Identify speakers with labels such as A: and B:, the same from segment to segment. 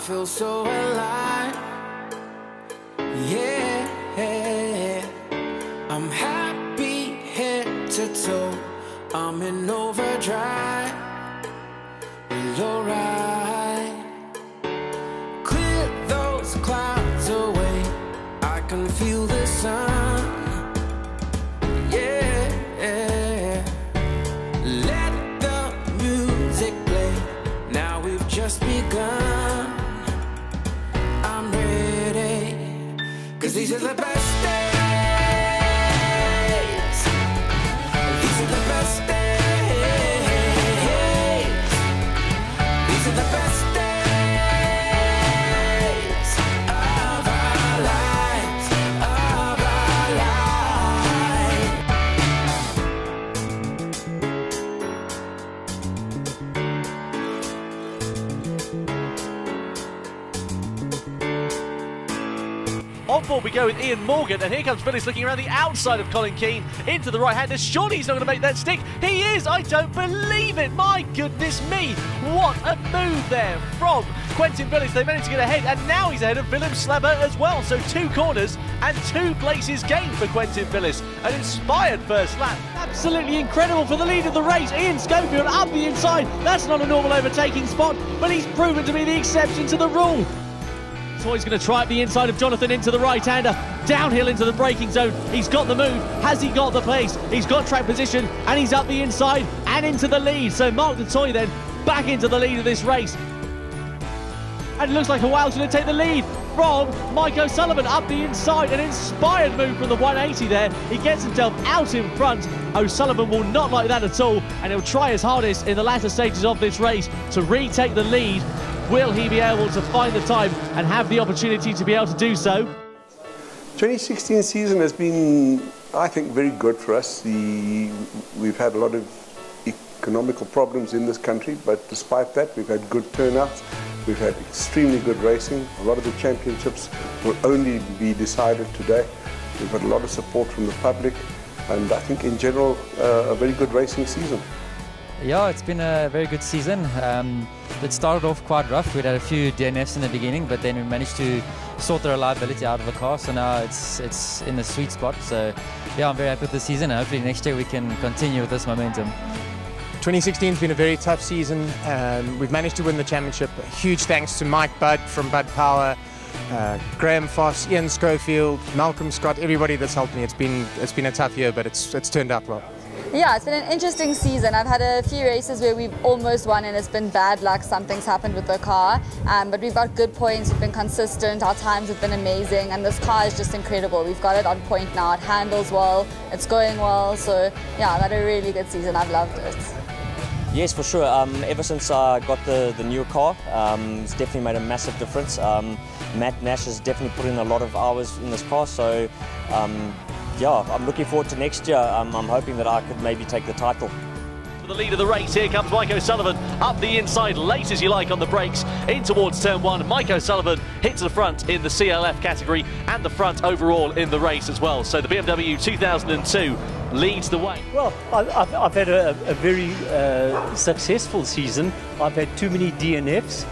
A: feel so alive. Yeah, I'm happy head to toe. I'm in overdrive. Well, alright. Clear those clouds away. I can feel the sun. Yeah, let the music play. Now we've just begun. I'm ready, 'cause these are the best days. These are the best days. These are the best days of our lives, of our lives.
B: On board we go with Ian Morgan, and here comes Phillips looking around the outside of Colin Keane into the right-hander. Surely he's not going to make that stick. He is! I don't believe it! My goodness me! What a move there from Quentin Phillips. They managed to get ahead, and now he's ahead of Willem Slabber as well. So 2 corners and 2 places gained for Quentin Phillips. An inspired first lap.
C: Absolutely incredible for the lead of the race. Ian Schofield up the inside. That's not a normal overtaking spot, but he's proven to be the exception to the rule. Toy's going to try at the inside of Jonathan into the right-hander, downhill into the braking zone. He's got the move. Has he got the pace? He's got track position, and he's up the inside and into the lead. So Mark du Toit then back into the lead of this race. And it looks like Howell's going to take the lead from Mike O'Sullivan up the inside. An inspired move from the 180 there. He gets himself out in front. O'Sullivan will not like that at all, and he'll try his hardest in the latter stages of this race to retake the lead. Will he be able to find the time and have the opportunity to be able to do so?
D: 2016 season has been, I think, very good for us. We've had a lot of economical problems in this country, but despite that, we've had good turnouts. We've had extremely good racing. A lot of the championships will only be decided today. We've had a lot of support from the public, and I think in general, a very good racing season.
E: Yeah, it's been a very good season. It started off quite rough. We'd had a few DNFs in the beginning, but then we managed to sort the reliability out of the car, so now it's in the sweet spot. So yeah, I'm very happy with the season, and hopefully next year we can continue with this momentum.
F: 2016 has been a very tough season. We've managed to win the championship. A huge thanks to Mike Budd from Budd Power, Graham Foss, Ian Schofield, Malcolm Scott, everybody that's helped me. It's been a tough year, but it's turned out well.
G: Yeah, it's been an interesting season. I've had a few races where we've almost won and it's been bad luck. Something's happened with the car, but we've got good points. We've been consistent. Our times have been amazing, and this car is just incredible. We've got it on point now. It handles well. It's going well. So yeah, I've had a really good season. I've loved it.
H: Yes, for sure. Ever since I got the new car, it's definitely made a massive difference. Matt Nash has definitely put in a lot of hours in this car, so yeah, I'm looking forward to next year. I'm hoping that I could maybe take the title.
B: For the lead of the race, here comes Mike O'Sullivan up the inside, late as you like on the brakes, in towards turn 1. Mike O'Sullivan hits the front in the CLF category and the front overall in the race as well. So the BMW 2002 leads the way.
I: Well, I've had a very successful season. I've had too many DNFs.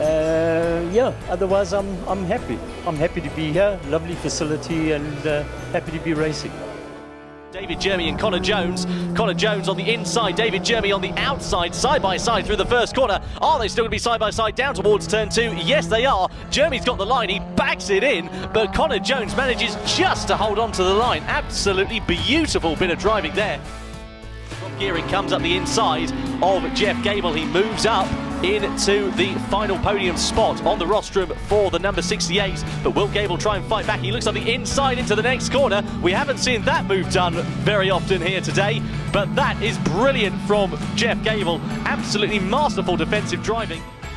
I: Yeah, otherwise I'm happy. I'm happy to be here, lovely facility, and happy to be racing.
B: David Jeremy and Connor Jones. Connor Jones on the inside, David Jeremy on the outside, side by side through the first corner. Are they still going to be side by side down towards turn 2? Yes, they are. Jeremy's got the line, he backs it in, but Connor Jones manages just to hold on to the line. Absolutely beautiful bit of driving there. Rob Gearing comes up the inside of Jeff Gable. He moves up into the final podium spot on the rostrum for the number 68, but will Gable try and fight back? He looks on the inside into the next corner. We haven't seen that move done very often here today, but that is brilliant from Jeff Gable. Absolutely masterful defensive driving.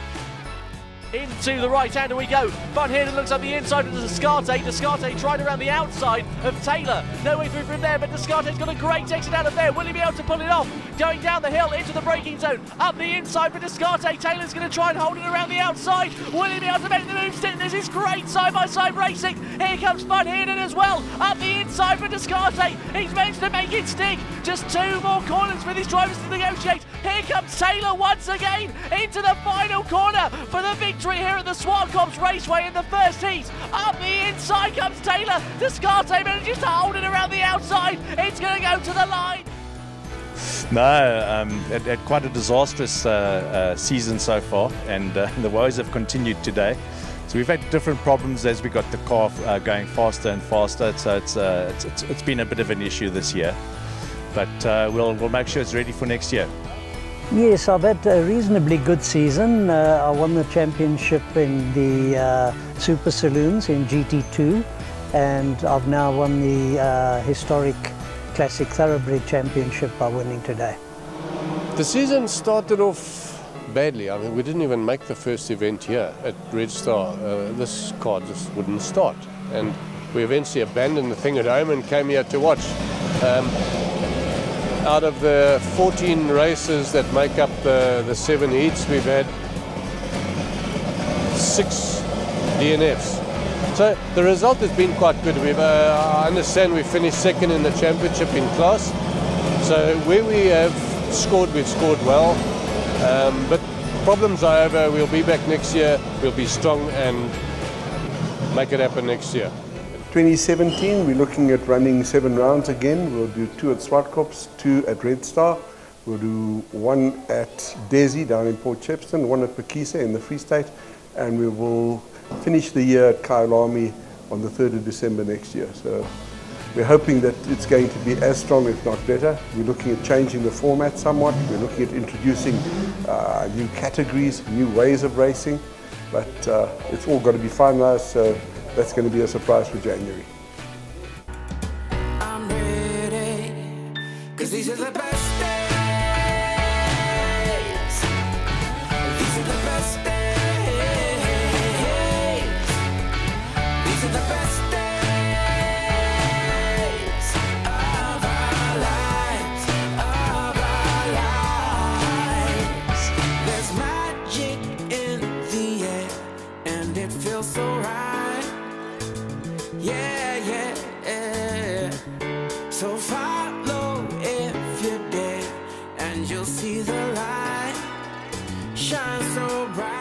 B: Into the right-hander we go. Van Heerden looks on the inside of Descartes. Descartes tried around the outside of Taylor. No way through from there, but Descartes got a great exit out of there. Will he be able to pull it off? Going down the hill into the braking zone. Up the inside for Descartes. Taylor's going to try and hold it around the outside. Will he be able to make the move? This is great side-by-side racing. Here comes Van Heerden as well. Up the
C: inside for Descartes. He's managed to make it stick. Just 2 more corners for these drivers to negotiate. Here comes Taylor once again into the final corner for the victory here at the Swartkops Raceway in the first heat. Up the inside comes Taylor. Descartes manages to hold it around the outside. It's going to go to the line.
J: No, had quite a disastrous season so far, and the woes have continued today. So we've had different problems as we got the car going faster and faster. So it's been a bit of an issue this year, but we'll make sure it's ready for next year.
K: Yes, I've had a reasonably good season. I won the championship in the Super Saloons in GT2, and I've now won the historic Classic Thoroughbred Championship by winning today.
D: The season started off badly. I mean, we didn't even make the first event here at Red Star. This car just wouldn't start, and we eventually abandoned the thing at home and came here to watch. Out of the 14 races that make up the 7 heats, we've had 6 DNFs. So the result has been quite good. I understand we finished second in the championship in class. So where we have scored, we've scored well. But problems are over. We'll be back next year. We'll be strong and make it happen next year. 2017, we're looking at running 7 rounds again. We'll do 2 at Swartkops, 2 at Red Star. We'll do 1 at Desi down in Port Shepstone, 1 at Pekisa in the Free State, and we will finish the year at Kyalami on the 3rd of December next year. So we're hoping that it's going to be as strong, if not better. We're looking at changing the format somewhat. We're looking at introducing new categories, new ways of racing, but it's all got to be finalized, so that's going to be a surprise for January.
A: I'm ready, 'cause these are the best days. These are the best days. These are the best days of our lives, of our lives. There's magic in the air, and it feels so right. Yeah, yeah, yeah. So follow if you dare, and you'll see the light shine so bright.